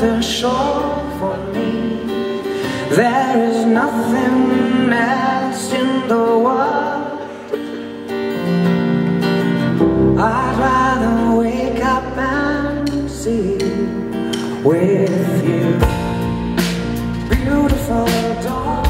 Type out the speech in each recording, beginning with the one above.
the shore for me. There is nothing else in the world. I'd rather wake up and see you with you. Beautiful dawn,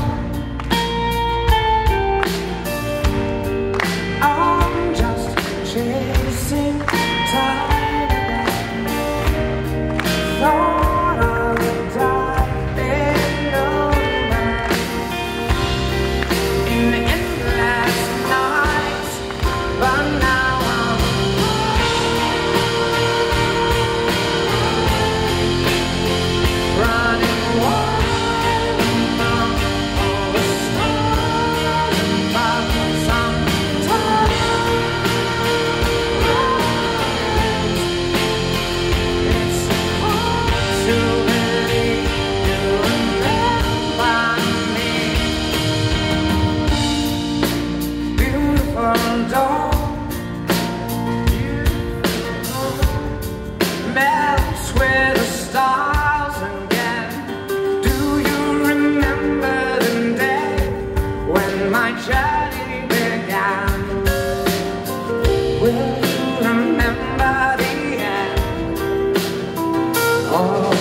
I'm just chasing time again. Thought I would die in your mind, in endless nights, but now I'm running wild among all the stars above. Sometimes it's hard to believe you remember me. Beautiful dawn, melts with the stars again. Do you remember the day when my journey began? Will you remember the end? Oh.